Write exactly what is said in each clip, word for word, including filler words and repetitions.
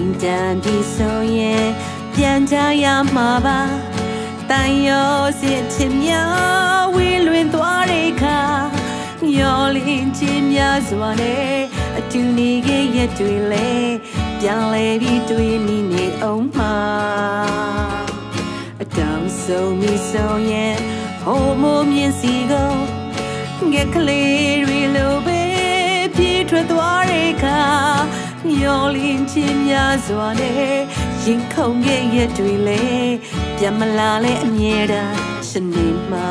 ချိန်တန်ပြီးဆိုရင်ပြန်ကြရမှာပါတန်ရောစစ်ချင်များဝေးလွင်သွားတဲ့အခါမျောလင်းခြင်းများစွာနဲ့အတူနေခဲ့ရတွေလဲပြန်လဲပြီးတွေ့မိနေအောင်မှာအတောင်ဆုံးမိဆုံးရဲ့ဟိုမိုးမြင်စီကိုငက်ကလေးတွေလိုပဲပြေးထွက်သွားတဲ့အခါမျောလင်းခြင်းများစွာနဲ့ရင်ခုန်ခဲ့ရတွေလဲပြန်မလာလဲအမြဲတမ်းရှင်နေမှာ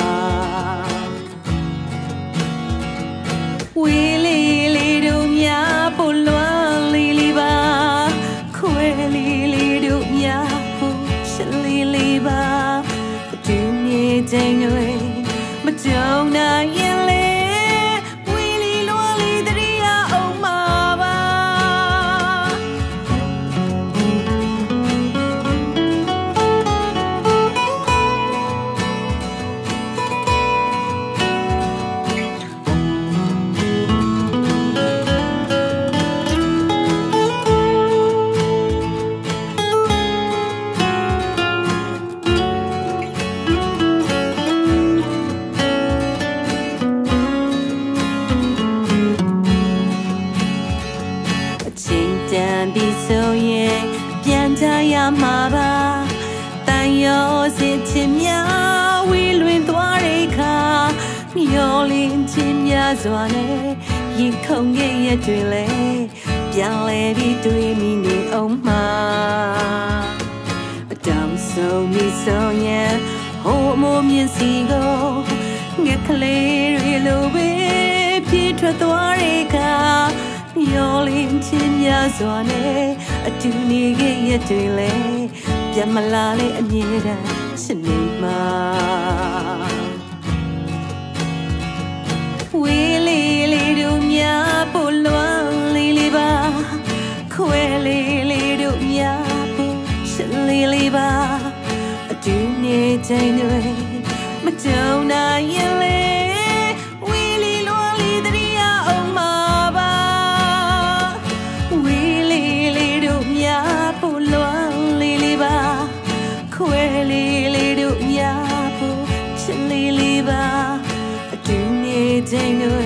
ဝေးလေးလေးတို့များပို့လွမ်းလေးလေးပါခွဲလေးလေးတို့များပို့ရှလေးလေးပါအတူနေချိန်တွေမကြုံနိုင်ရင်လေဝေးလေးလွမ်းလေးတရိယာအောင်မှာပါမှာပါတန်ရောစစ်ချင်များဝေးလွင်သွားတဲ့အခါမျောလင်းခြင်းများစွာနဲ့ရင်ခုန်ခဲ့ရတွေလဲပြန်လဲပြီးတွေ့မိနေအောင်မှာအတောင်ဆုံးမိဆုံးရဲ့ဟိုမိုးမြင်စီကိုငက်ကလေးတွေလိုပဲပြေးထွက်သွားတဲ့အခါမျောလင်းခြင်းများစွာနဲ့အတူနေခဲ့ရတွေလဲပြန်မလာလဲအမြဲတမ်းရှင်နေမှာဝေးလေးလေးတို့များပို့လွမ်းလေးလေးပါခွဲလေးလေးတို့များပို့ရှင်လေးလေးပါအတူနေချိန်တွေမကြုံနိုင်ရင်လေဝေးလေးလွမ်းလေးတရိယာအောင်မှာခွဲလေးလေးတို့များဖို့ချစ်လေးလေးပါအတူနေချိန်တွေ